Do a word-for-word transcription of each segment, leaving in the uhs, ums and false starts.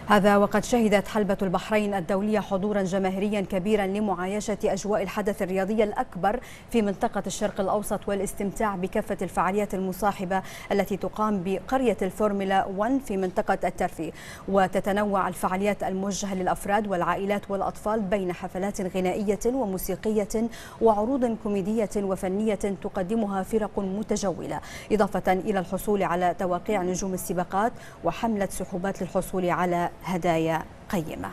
هذا وقد شهدت حلبة البحرين الدولية حضورا جماهيريا كبيرا لمعايشة أجواء الحدث الرياضي الأكبر في منطقة الشرق الأوسط والاستمتاع بكافة الفعاليات المصاحبة التي تقام بقرية الفورمولا واحد في منطقة الترفيه. وتتنوع الفعاليات الموجهة للأفراد والعائلات والأطفال بين حفلات غنائية وموسيقية وعروض كوميدية وفنية تقدمها فرق متجولة، إضافة إلى الحصول على تواقيع نجوم السباقات وحملة سحوبات للحصول على هدايا قيمة.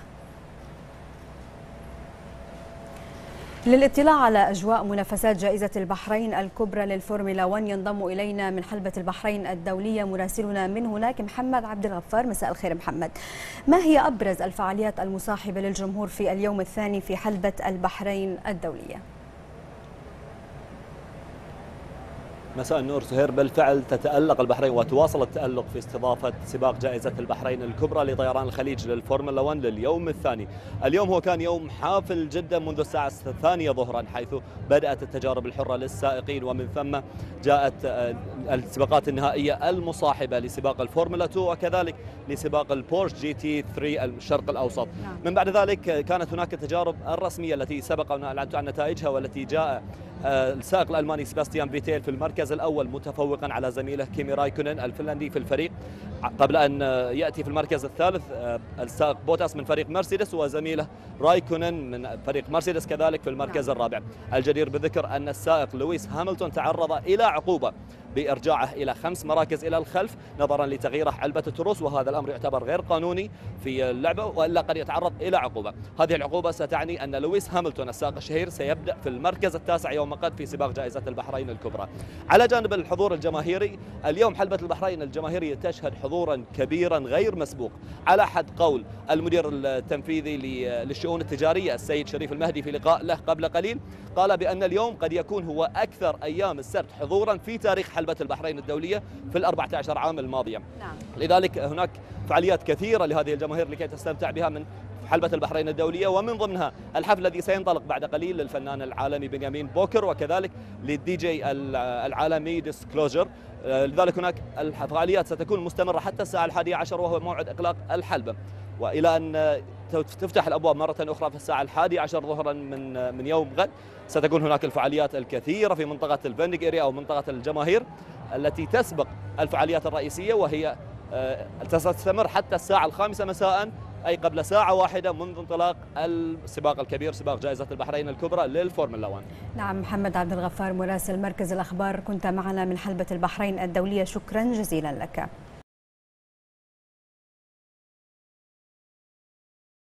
للاطلاع على أجواء منافسات جائزة البحرين الكبرى للفورمولا واحد ينضم إلينا من حلبة البحرين الدولية مراسلنا من هناك محمد عبد الغفار. مساء الخير محمد، ما هي أبرز الفعاليات المصاحبة للجمهور في اليوم الثاني في حلبة البحرين الدولية؟ مساء النور سهير، بالفعل تتألق البحرين وتواصل التألق في استضافة سباق جائزة البحرين الكبرى لطيران الخليج للفورمولا واحد لليوم الثاني. اليوم هو كان يوم حافل جدا منذ الساعة الثانية ظهرا، حيث بدأت التجارب الحرة للسائقين، ومن ثم جاءت السباقات النهائية المصاحبة لسباق الفورمولا اثنين وكذلك لسباق البورش جي تي ثلاثة الشرق الأوسط. من بعد ذلك كانت هناك التجارب الرسمية التي سبق أن أعلنت عن نتائجها، والتي جاء السائق الألماني سباستيان فيتيل في المركز الأول متفوقا على زميله كيمي رايكونن الفنلندي في الفريق، قبل أن يأتي في المركز الثالث السائق بوتاس من فريق مرسيدس وزميله رايكونن من فريق مرسيدس كذلك في المركز الرابع. الجدير بالذكر أن السائق لويس هاملتون تعرض إلى عقوبة بإرجاعه إلى خمس مراكز إلى الخلف نظرا لتغييره علبة التروس، وهذا الأمر يعتبر غير قانوني في اللعبة وإلا قد يتعرض إلى عقوبة. هذه العقوبة ستعني أن لويس هاملتون السائق الشهير سيبدأ في المركز التاسع يوم غد في سباق جائزة البحرين الكبرى. على جانب الحضور الجماهيري، اليوم حلبة البحرين الجماهيرية تشهد حضورا كبيرا غير مسبوق. على حد قول المدير التنفيذي للشؤون التجارية السيد شريف المهدي في لقاء له قبل قليل، قال بأن اليوم قد يكون هو أكثر أيام السبت حضورا في تاريخ حلبة البحرين الدولية في الأربعة عشر عام الماضية. نعم. لذلك هناك فعاليات كثيرة لهذه الجماهير لكي تستمتع بها من حلبة البحرين الدولية، ومن ضمنها الحفل الذي سينطلق بعد قليل للفنان العالمي بنيامين بوكر وكذلك للدي جي العالمي ديسكلوجر. لذلك هناك الفعاليات ستكون مستمرة حتى الساعة الحادية عشر وهو موعد إغلاق الحلبة، وإلى أن تفتح الأبواب مرة أخرى في الساعة الحادية عشر ظهرا من من يوم غد. ستكون هناك الفعاليات الكثيرة في منطقة الفندق إيريا أو منطقة الجماهير التي تسبق الفعاليات الرئيسية، وهي تستمر حتى الساعة الخامسة مساء، أي قبل ساعة واحدة منذ انطلاق السباق الكبير سباق جائزة البحرين الكبرى للفورمولا واحد. نعم، محمد عبد الغفار مراسل مركز الأخبار كنت معنا من حلبة البحرين الدولية، شكرا جزيلا لك.